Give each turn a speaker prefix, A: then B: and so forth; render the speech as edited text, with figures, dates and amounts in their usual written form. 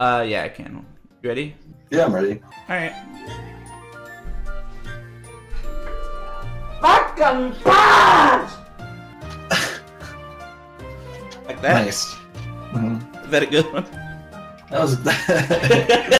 A: Yeah, I can. You ready?
B: Yeah, I'm ready.
A: Alright.
C: Falcon Punch!
A: Like that?
B: Nice. Mm-hmm.
A: Is that a good one?
B: That was